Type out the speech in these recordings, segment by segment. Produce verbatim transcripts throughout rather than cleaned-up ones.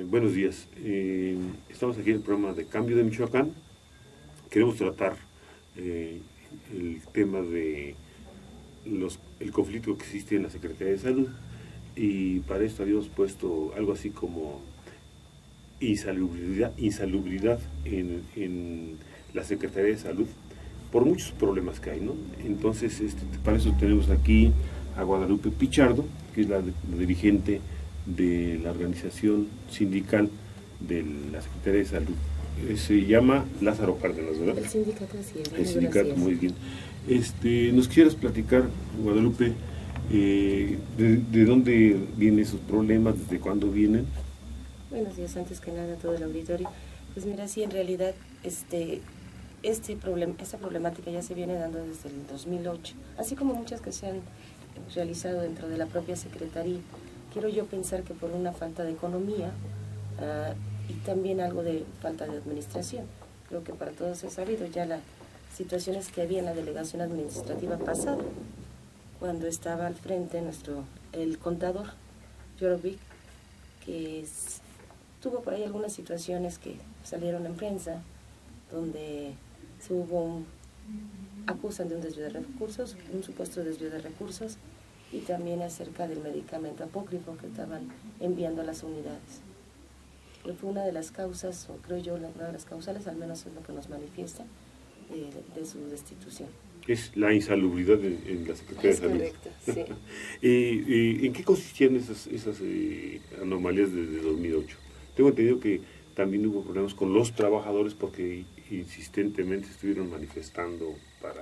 buenos días. Eh, estamos aquí en el programa de Cambio de Michoacán. Queremos tratar eh, el tema de los, el conflicto que existe en la Secretaría de Salud, y para esto habíamos puesto algo así como insalubridad, insalubridad en, en la Secretaría de Salud por muchos problemas que hay, ¿no? Entonces, este, para eso tenemos aquí a Guadalupe Pichardo, que es la, la dirigente de la organización sindical de la Secretaría de Salud. Se llama Lázaro Cárdenas, ¿verdad? El sindicato, sí. El sindicato, muy bien. Este, ¿nos quisieras platicar, Guadalupe, eh, de, de dónde vienen esos problemas, desde cuándo vienen? Buenos días, antes que nada a todo el auditorio. Pues mira, sí, en realidad este, este problem, esta problemática ya se viene dando desde el dos mil ocho, así como muchas que se han realizado dentro de la propia Secretaría. Quiero yo pensar que por una falta de economía uh, y también algo de falta de administración. Creo que para todos es sabido ya las situaciones que había en la delegación administrativa pasada, cuando estaba al frente nuestro, el contador, Jorovic, que es, tuvo por ahí algunas situaciones que salieron en prensa, donde se hubo un, acusan de un desvío de recursos, un supuesto desvío de recursos, y también acerca del medicamento apócrifo que estaban enviando a las unidades. Que fue una de las causas, o creo yo, una de las causales, al menos es lo que nos manifiesta, de, de su destitución. Es la insalubridad en, en la Secretaría es de Salud. Correcto, sí. eh, eh, ¿En qué consistían esas, esas eh, anomalías desde dos mil ocho? Tengo entendido que también hubo problemas con los trabajadores porque insistentemente estuvieron manifestando para...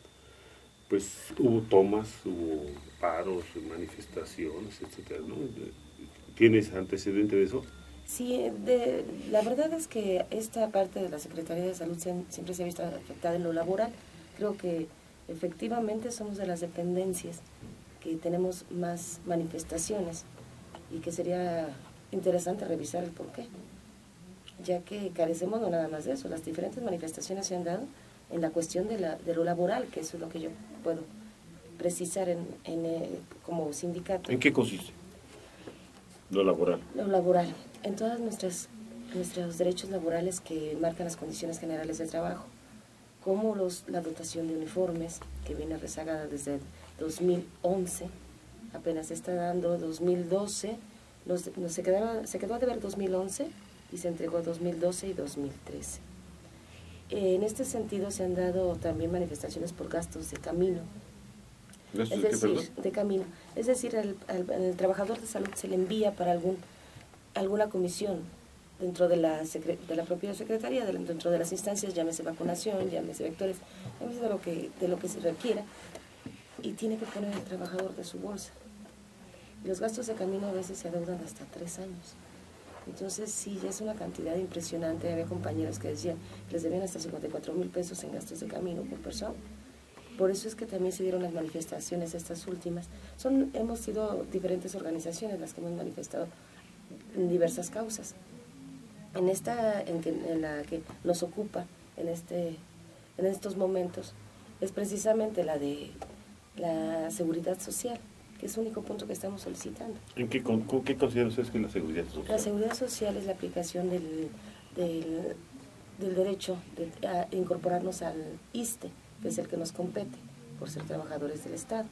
Pues hubo tomas, hubo paros, manifestaciones, etcétera, ¿no? ¿Tienes antecedente de eso? Sí, de, la verdad es que esta parte de la Secretaría de Salud se, siempre se ha visto afectada en lo laboral. Creo que efectivamente somos de las dependencias que tenemos más manifestaciones y que sería interesante revisar el porqué, ya que carecemos no nada más de eso. Las diferentes manifestaciones se han dado en la cuestión de, la, de lo laboral, que eso es lo que yo puedo precisar en, en, eh, como sindicato. ¿En qué consiste lo laboral? Lo laboral, en todos nuestros, nuestros derechos laborales que marcan las condiciones generales de trabajo, como los, la dotación de uniformes, que viene rezagada desde dos mil once, apenas se está dando dos mil doce, nos, nos se, quedaba, se quedó a deber dos mil once y se entregó dos mil doce y dos mil trece. En este sentido se han dado también manifestaciones por gastos de camino, es decir, de camino, es decir, al, al, al trabajador de salud se le envía para algún, alguna comisión dentro de la, de la propia secretaría, de, dentro de las instancias, llámese vacunación, llámese vectores, llámese de lo que, de lo que se requiera, y tiene que poner el trabajador de su bolsa. Y los gastos de camino a veces se adeudan hasta tres años. Entonces, sí, ya es una cantidad impresionante. Había compañeros que decían que les debían hasta cincuenta y cuatro mil pesos en gastos de camino por persona. Por eso es que también se dieron las manifestaciones estas últimas. Son, hemos sido diferentes organizaciones las que hemos manifestado en diversas causas. En esta, en, que, en la que nos ocupa en, este, en estos momentos, es precisamente la de la seguridad social, que es el único punto que estamos solicitando. ¿En qué, con, con qué consideran ustedes que es la seguridad social? La seguridad social es la aplicación del, del, del derecho de, a incorporarnos al I S S S T E, que es el que nos compete por ser trabajadores del Estado.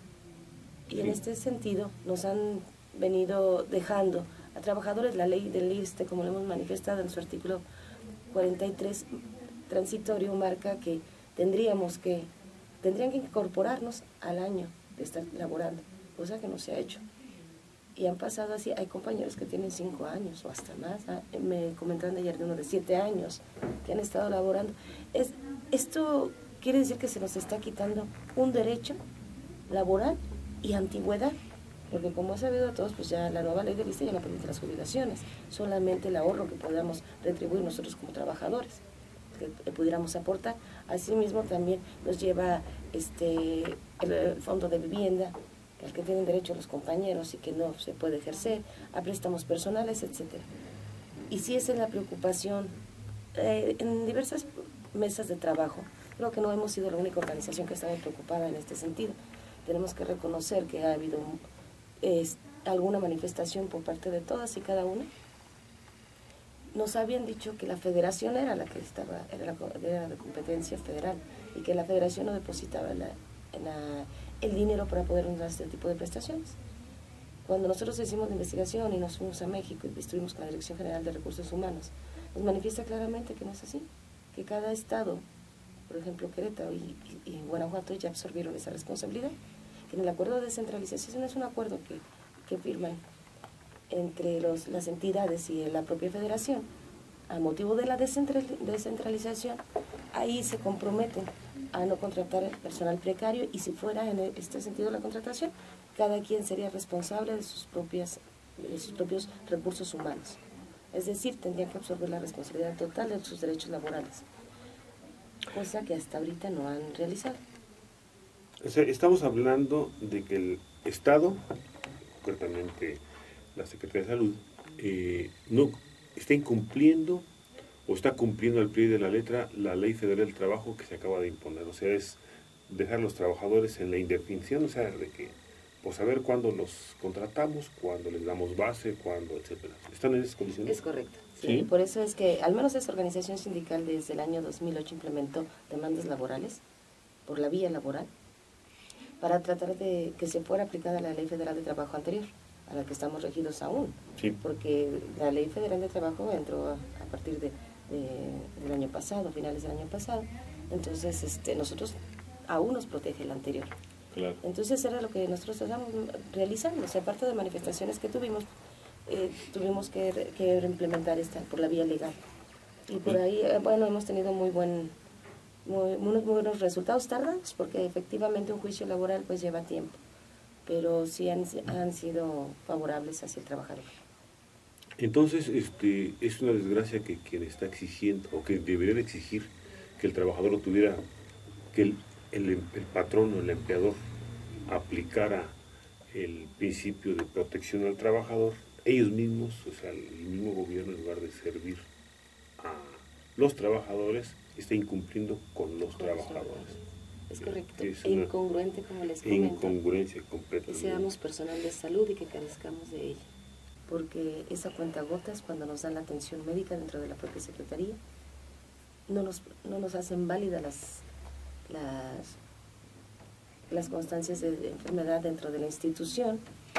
Y sí, en este sentido nos han venido dejando a trabajadores la ley del I S S S T E, como lo hemos manifestado en su artículo cuarenta y tres transitorio, marca que tendríamos que, tendrían que incorporarnos al año de estar laborando, cosa que no se ha hecho. Y han pasado así, hay compañeros que tienen cinco años o hasta más, me comentaron ayer de uno de siete años que han estado laborando. Es, esto quiere decir que se nos está quitando un derecho laboral y antigüedad, porque como ha sabido a todos, pues ya la nueva ley de I S S S T E ya no permite las jubilaciones, solamente el ahorro que podamos retribuir nosotros como trabajadores, que pudiéramos aportar. Asimismo también nos lleva este el fondo de vivienda, al que tienen derecho los compañeros y que no se puede ejercer, a préstamos personales, etcétera. Y sí, esa es la preocupación. Eh, en diversas mesas de trabajo, creo que no hemos sido la única organización que estaba preocupada en este sentido. Tenemos que reconocer que ha habido eh, alguna manifestación por parte de todas y cada una nos habían dicho que la federación era la que estaba, era, la, era de competencia federal y que la federación no depositaba la, la, el dinero para poder dar este tipo de prestaciones. Cuando nosotros hicimos la investigación y nos fuimos a México y estuvimos con la Dirección General de Recursos Humanos, nos manifiesta claramente que no es así, que cada estado, por ejemplo Querétaro y, y, y Guanajuato, ya absorbieron esa responsabilidad, que en el acuerdo de descentralización es un acuerdo que, que firman entre los, las entidades y la propia federación, a motivo de la descentralización, ahí se comprometen a no contratar personal precario y si fuera en este sentido la contratación, cada quien sería responsable de sus, propias, de sus propios recursos humanos. Es decir, tendrían que absorber la responsabilidad total de sus derechos laborales, cosa que hasta ahorita no han realizado. O sea, estamos hablando de que el Estado, concretamente la Secretaría de Salud, eh, no está incumpliendo o está cumpliendo al pie de la letra la Ley Federal del Trabajo que se acaba de imponer. O sea, es dejar a los trabajadores en la indefinición, o sea, de que, pues saber cuándo los contratamos, cuándo les damos base, cuándo, etcétera. ¿Están en esas condiciones? Es correcto. Sí. ¿Sí? Por eso es que, al menos esa organización sindical desde el año dos mil ocho implementó demandas laborales por la vía laboral para tratar de que se fuera aplicada la Ley Federal de Trabajo anterior, a la que estamos regidos aún, Sí. porque la Ley Federal de Trabajo entró a, a partir de, de, del año pasado, finales del año pasado, entonces este, nosotros aún nos protege la anterior. Claro. Entonces era lo que nosotros estábamos realizando, o sea, aparte de manifestaciones que tuvimos, eh, tuvimos que, que implementar esta por la vía legal. Y por ahí, eh, bueno, hemos tenido muy buen, muy, muy buenos resultados tardados, porque efectivamente un juicio laboral pues lleva tiempo, pero sí han, han sido favorables hacia el trabajador. Entonces, este, es una desgracia que quien está exigiendo, o que debería exigir que el trabajador lo tuviera, que el, el, el patrón o el empleador aplicara el principio de protección al trabajador, ellos mismos, o sea, el mismo gobierno, en lugar de servir a los trabajadores, está incumpliendo con los con trabajadores. Es correcto, es e incongruente, como les comento. Incongruencia completa. Que seamos personal de salud y que carezcamos de ella. Porque esa cuenta gotas, cuando nos dan la atención médica dentro de la propia Secretaría, no nos, no nos hacen válidas las, las, las constancias de enfermedad dentro de la institución,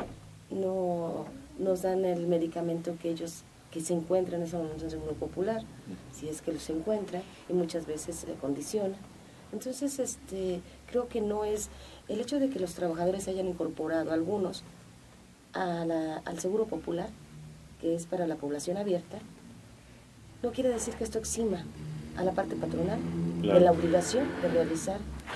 no nos dan el medicamento que ellos que se encuentran en ese momento en el Seguro Popular, si es que se encuentra, y muchas veces se condiciona. Entonces, este, creo que no es el hecho de que los trabajadores hayan incorporado algunos a la, al Seguro Popular, que es para la población abierta, no quiere decir que esto exima a la parte patronal claro. de la obligación de realizar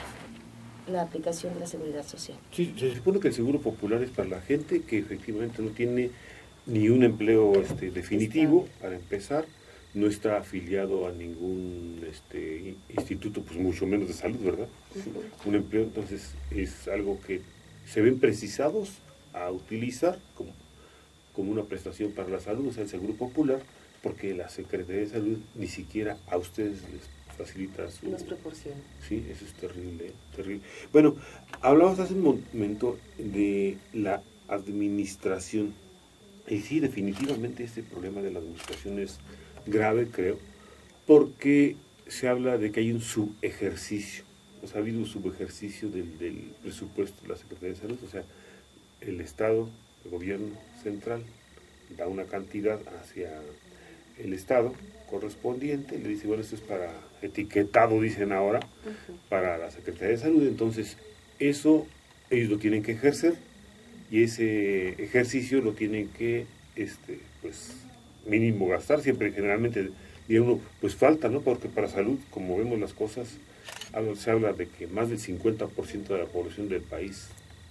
la aplicación de la seguridad social. Sí, se supone que el Seguro Popular es para la gente que efectivamente no tiene ni un empleo este, definitivo, está. Para empezar, no está afiliado a ningún este, instituto, pues mucho menos de salud, ¿verdad? Uh-huh. Un empleo, entonces, es algo que se ven precisados a utilizar como, como una prestación para la salud, o sea, el Seguro Popular, porque la Secretaría de Salud ni siquiera a ustedes les facilita su... Nos proporciona. Sí, eso es terrible, terrible. Bueno, hablabas hace un momento de la administración, y sí, definitivamente este problema de la administración es grave, creo, porque se habla de que hay un subejercicio, o sea, ha habido un subejercicio del, del presupuesto de la Secretaría de Salud, o sea, el Estado, el gobierno central, da una cantidad hacia el Estado correspondiente, le dice, bueno, esto es para etiquetado, dicen ahora, uh-huh. para la Secretaría de Salud, entonces eso ellos lo tienen que ejercer y ese ejercicio lo tienen que, este, pues, mínimo gastar, siempre generalmente, y uno, pues falta, ¿no? Porque para salud, como vemos las cosas, se habla de que más del cincuenta por ciento de la población del país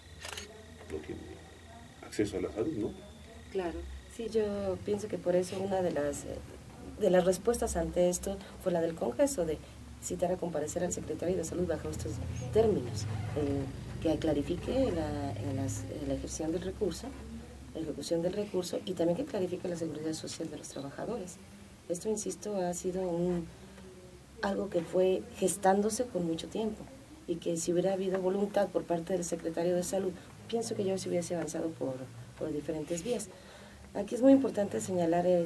no tiene acceso a la salud, ¿no? Claro, sí, yo pienso que por eso una de las, de las respuestas ante esto fue la del Congreso, de citar a comparecer al secretario de Salud bajo estos términos, eh, que clarifique la, en las, en la ejecución del recurso, la ejecución del recurso y también que clarifique la seguridad social de los trabajadores. Esto, insisto, ha sido un, algo que fue gestándose con mucho tiempo y que si hubiera habido voluntad por parte del secretario de Salud, pienso que ya se hubiese avanzado por, por diferentes vías. Aquí es muy importante señalar el,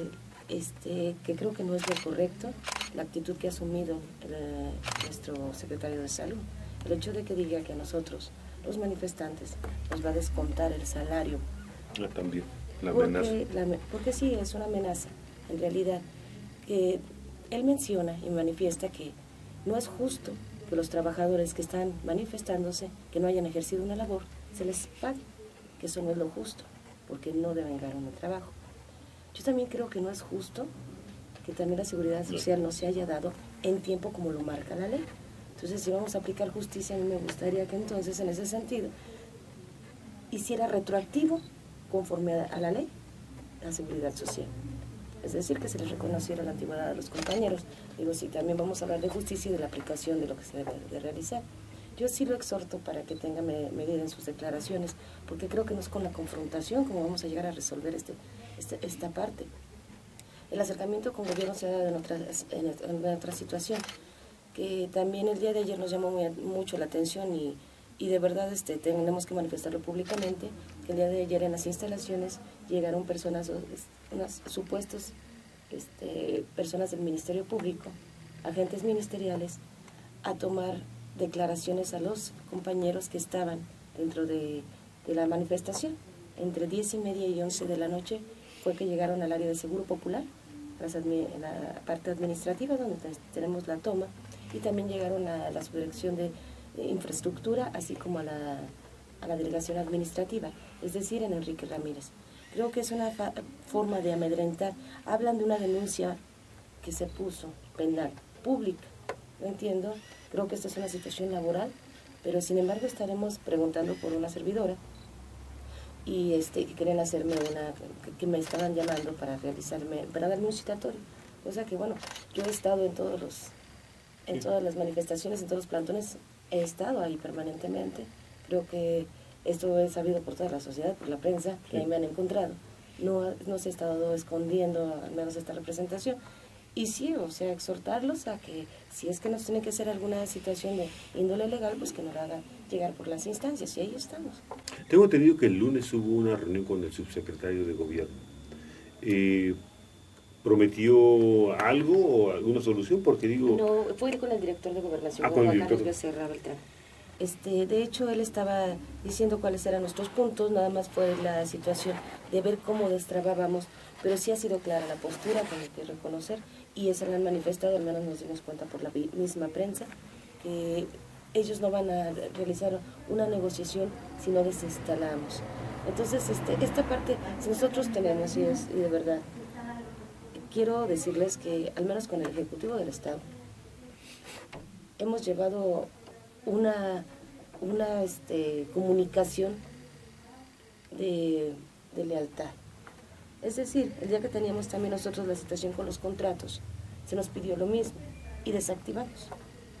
este, que creo que no es lo correcto, la actitud que ha asumido el, nuestro secretario de Salud. El hecho de que diga que a nosotros, los manifestantes, nos va a descontar el salario. Ah, también, la porque, amenaza. La, porque sí, es una amenaza. En realidad, que él menciona y manifiesta que no es justo que los trabajadores que están manifestándose, que no hayan ejercido una labor, se les pague, que eso no es lo justo, porque no deben ganar un trabajo. Yo también creo que no es justo que también la seguridad social no se haya dado en tiempo como lo marca la ley. Entonces, si vamos a aplicar justicia, a mí me gustaría que entonces, en ese sentido, hiciera retroactivo, conforme a, a la ley, la seguridad social. Es decir, que se les reconociera la antigüedad a los compañeros. Digo, sí, también vamos a hablar de justicia y de la aplicación de lo que se debe de realizar. Yo sí lo exhorto para que tenga me, medida en sus declaraciones, porque creo que no es con la confrontación como vamos a llegar a resolver este, este, esta parte. El acercamiento con gobierno se ha dado en otra, en, en otra situación, que también el día de ayer nos llamó muy, mucho la atención y, y de verdad este, tenemos que manifestarlo públicamente, que el día de ayer en las instalaciones llegaron personas, unas supuestos este, personas del Ministerio Público, agentes ministeriales, a tomar declaraciones a los compañeros que estaban dentro de, de la manifestación. Entre diez y media y once de la noche fue que llegaron al área de Seguro Popular, en la parte administrativa donde tenemos la toma, y también llegaron a la subdirección de, de infraestructura, así como a la, a la delegación administrativa, es decir, en Enrique Ramírez. Creo que es una forma de amedrentar. Hablan de una denuncia que se puso penal, pública, no entiendo. Creo que esta es una situación laboral, pero sin embargo estaremos preguntando por una servidora y este, que querían hacerme una, que, que me estaban llamando para realizarme, para darme un citatorio. O sea que bueno, yo he estado en todos los, en todas las manifestaciones, en todos los plantones, he estado ahí permanentemente. Creo que esto es sabido por toda la sociedad, por la prensa, que ahí me han encontrado. No, no se ha estado escondiendo al menos esta representación. Y sí, o sea, exhortarlos a que si es que nos tiene que hacer alguna situación de índole legal, pues que nos la haga llegar por las instancias, y ahí estamos. Tengo entendido que el lunes hubo una reunión con el subsecretario de Gobierno. Eh, ¿Prometió algo o alguna solución? Porque digo... No, fue con el director de Gobernación, ah, con Juan el director. Carlos Becerra Beltrán. Este, de hecho, él estaba diciendo cuáles eran nuestros puntos, nada más fue la situación de ver cómo destrabábamos, pero sí ha sido clara la postura, que hay que reconocer, y esa la han manifestado, al menos nos dimos cuenta por la misma prensa, que ellos no van a realizar una negociación si no desinstalamos. Entonces, este, esta parte, si nosotros tenemos, y, es, y de verdad, quiero decirles que, al menos con el Ejecutivo del Estado, hemos llevado una, una este, comunicación de, de lealtad. Es decir, el día que teníamos también nosotros la situación con los contratos, se nos pidió lo mismo y desactivamos,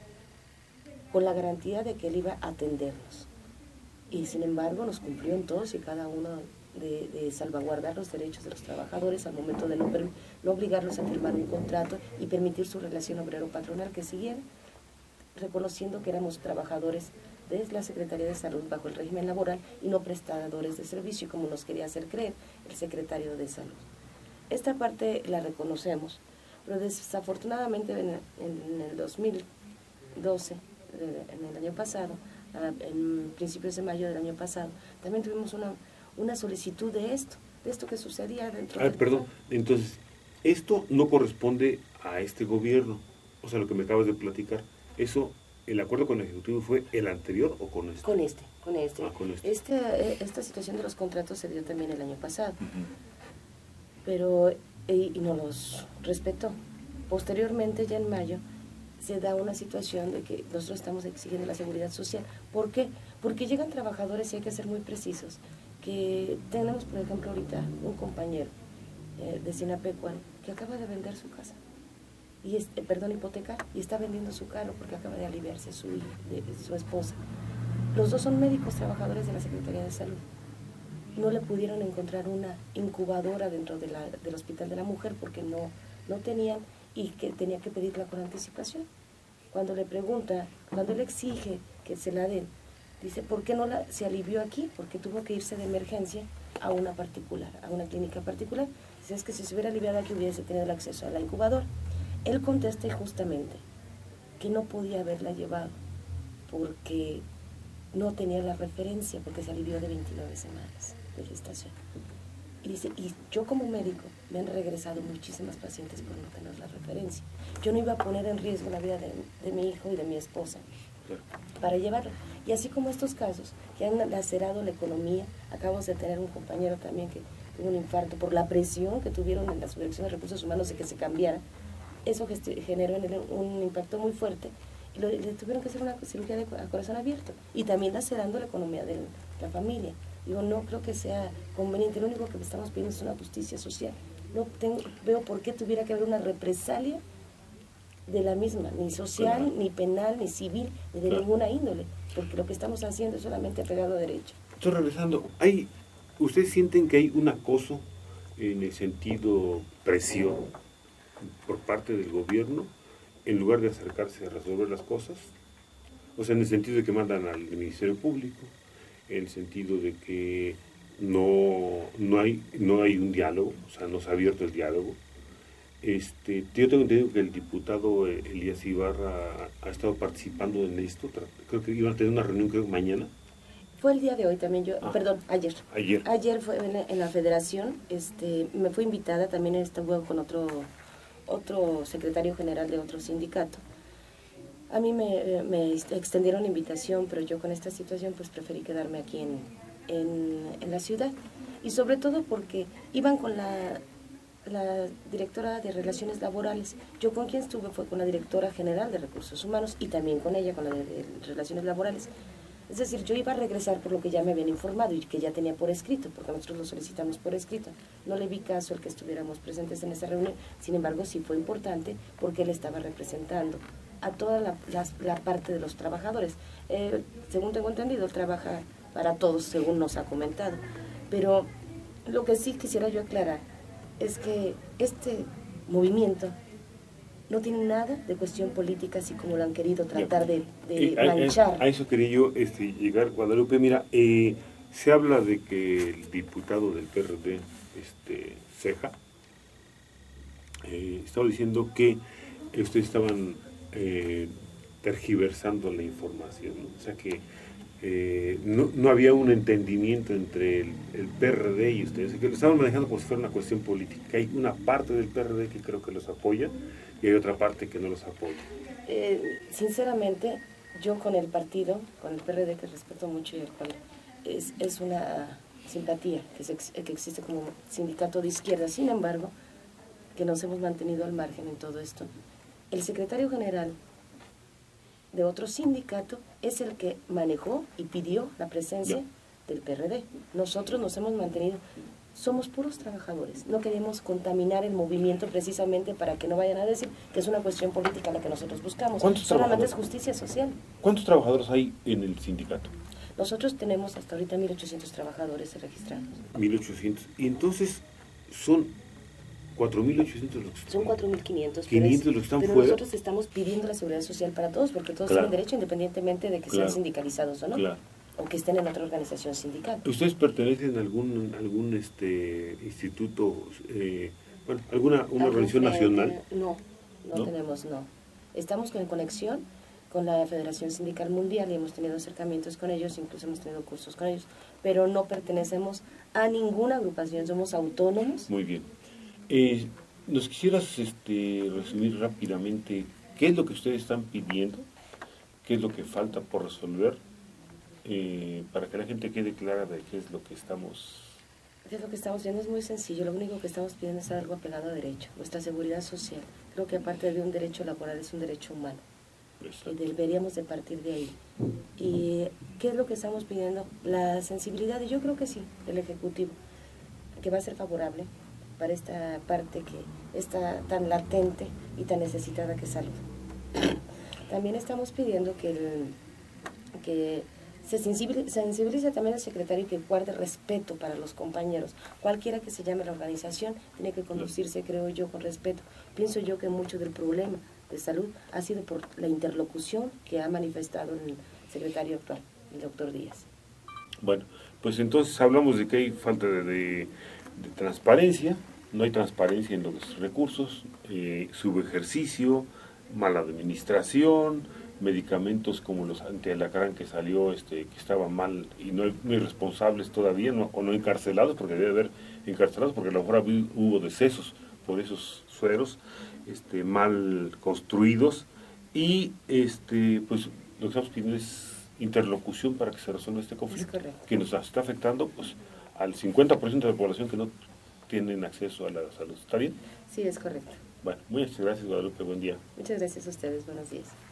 con la garantía de que él iba a atendernos. Y sin embargo nos cumplió en todos y cada uno de, de salvaguardar los derechos de los trabajadores al momento de no, no obligarlos a firmar un contrato y permitir su relación obrero-patronal que siguiera, reconociendo que éramos trabajadores de la Secretaría de Salud bajo el régimen laboral y no prestadores de servicio, como nos quería hacer creer el secretario de Salud. Esta parte la reconocemos, pero desafortunadamente en, en el dos mil doce, en el año pasado, en principios de mayo del año pasado, también tuvimos una, una solicitud de esto, de esto que sucedía dentro ah, del... Perdón, entonces, esto no corresponde a este gobierno, o sea, lo que me acabas de platicar, eso... ¿El acuerdo con el Ejecutivo fue el anterior o con este? Con este, con este. Ah, con este. este. Esta situación de los contratos se dio también el año pasado, uh-huh. pero y, y no los respetó. Posteriormente, ya en mayo, se da una situación de que nosotros estamos exigiendo la seguridad social. ¿Por qué? Porque llegan trabajadores, y hay que ser muy precisos, que tenemos, por ejemplo, ahorita un compañero eh, de Sinapecuaro que acaba de vender su casa. Y es, eh, perdón, hipoteca, y está vendiendo su carro porque acaba de aliviarse su, de, de su esposa. Los dos son médicos trabajadores de la Secretaría de Salud. No le pudieron encontrar una incubadora dentro de la, del Hospital de la Mujer porque no, no tenían, y que tenía que pedirla con anticipación. Cuando le pregunta, cuando él exige que se la den, dice, ¿por qué no la, se alivió aquí? Porque tuvo que irse de emergencia a una particular, a una clínica particular. Dice, es que si se hubiera aliviado aquí hubiese tenido el acceso a la incubadora. Él contesta justamente que no podía haberla llevado porque no tenía la referencia, porque se alivió de veintinueve semanas de gestación. Y dice, y yo como médico me han regresado muchísimas pacientes por no tener la referencia. Yo no iba a poner en riesgo la vida de, de mi hijo y de mi esposa para llevarlo. Y así como estos casos que han lacerado la economía, acabamos de tener un compañero también que tuvo un infarto por la presión que tuvieron en la Subdirección de Recursos Humanos de que se cambiara. Eso generó en él un impacto muy fuerte y lo, le tuvieron que hacer una cirugía de a corazón abierto y también lacerando la economía de la familia. Digo, no creo que sea conveniente, lo único que estamos pidiendo es una justicia social. No tengo, veo por qué tuviera que haber una represalia de la misma, ni social, claro, ni penal, ni civil, ni de claro, ninguna índole, porque lo que estamos haciendo es solamente apegado a derecho. Estoy regresando, ¿hay, ¿ustedes sienten que hay un acoso en el sentido presión por parte del gobierno en lugar de acercarse a resolver las cosas? O sea, en el sentido de que mandan al Ministerio Público, en el sentido de que no, no, hay, no hay un diálogo, o sea, no se ha abierto el diálogo. Este, yo tengo entendido que el diputado Elías Ibarra ha estado participando en esto, creo que iban a tener una reunión, creo, mañana. Fue el día de hoy también, yo, ah, perdón, ayer. Ayer. Ayer fue en la, en la federación, este, me fui invitada, también estuve con otro, otro secretario general de otro sindicato. A mí me, me extendieron la invitación, pero yo con esta situación pues preferí quedarme aquí en, en, en la ciudad. Y sobre todo porque iban con la, la directora de Relaciones Laborales. Yo con quien estuve fue con la directora general de Recursos Humanos y también con ella, con la de, de Relaciones Laborales. Es decir, yo iba a regresar por lo que ya me habían informado y que ya tenía por escrito, porque nosotros lo solicitamos por escrito. No le vi caso el que estuviéramos presentes en esa reunión, sin embargo sí fue importante porque él estaba representando a toda la, la, la parte de los trabajadores. Eh, según tengo entendido, él trabaja para todos, según nos ha comentado. Pero lo que sí quisiera yo aclarar es que este movimiento no tiene nada de cuestión política, así como lo han querido tratar de, de eh, manchar. A, a eso quería yo este, llegar, Guadalupe. Mira, eh, se habla de que el diputado del P R D, este, Ceja, eh, estaba diciendo que ustedes estaban eh, tergiversando la información, ¿no? O sea que eh, no, no había un entendimiento entre el, el P R D y ustedes, que lo estaban manejando como si fuera una cuestión política. Hay una parte del P R D que creo que los apoya y hay otra parte que no los apoya. Eh, sinceramente, yo con el partido, con el P R D, que respeto mucho, y el cual es, es una simpatía que, se, que existe como sindicato de izquierda. Sin embargo, que nos hemos mantenido al margen en todo esto. El secretario general de otro sindicato es el que manejó y pidió la presencia yeah. del P R D. Nosotros nos hemos mantenido, somos puros trabajadores, no queremos contaminar el movimiento precisamente para que no vayan a decir que es una cuestión política la que nosotros buscamos. Solamente es justicia social. ¿Cuántos trabajadores hay en el sindicato? Nosotros tenemos hasta ahorita mil ochocientos trabajadores registrados. mil ochocientos. Y entonces son cuatro mil ochocientos los que están. Son cuatro mil quinientos. quinientos los que están pero fuera. Nosotros estamos pidiendo la seguridad social para todos, porque todos claro. tienen derecho independientemente de que claro. sean sindicalizados o no. Claro. O que estén en otra organización sindical. ¿Ustedes pertenecen a algún algún este instituto, eh, bueno, alguna una organización nacional? No, no, no tenemos, no. Estamos en conexión con la Federación Sindical Mundial y hemos tenido acercamientos con ellos, incluso hemos tenido cursos con ellos, pero no pertenecemos a ninguna agrupación, somos autónomos. Muy bien. Eh, ¿Nos quisieras este, resumir rápidamente qué es lo que ustedes están pidiendo? ¿Qué es lo que falta por resolver? Eh, para que la gente quede clara de qué es lo que estamos... ¿Qué es lo que estamos viendo? Es muy sencillo. Lo único que estamos pidiendo es algo apegado a derecho. Nuestra seguridad social. Creo que aparte de un derecho laboral es un derecho humano. Exacto. Y deberíamos de partir de ahí. ¿Y qué es lo que estamos pidiendo? La sensibilidad, y yo creo que sí, del Ejecutivo, que va a ser favorable para esta parte que está tan latente y tan necesitada que es salud. También estamos pidiendo que, el, que se sensibilice, sensibilice también al secretario y que guarde respeto para los compañeros. Cualquiera que se llame la organización tiene que conducirse, creo yo, con respeto. Pienso yo que mucho del problema de salud ha sido por la interlocución que ha manifestado el secretario actual, el doctor Díaz. Bueno, pues entonces hablamos de que hay falta de, de, de transparencia, no hay transparencia en los recursos, eh, subejercicio, mala administración, medicamentos como los antialacrán que salió, este, que estaban mal y no hay, no hay responsables todavía, no, o no encarcelados, porque debe haber encarcelados, porque a lo mejor hubo decesos por esos sueros, este, mal construidos, y este, pues lo que estamos pidiendo es interlocución para que se resuelva este conflicto, que nos está afectando pues al cincuenta por ciento de la población que no tienen acceso a la salud. ¿Está bien? Sí, es correcto. Bueno, muchas gracias, Guadalupe, buen día. Muchas gracias a ustedes, buenos días.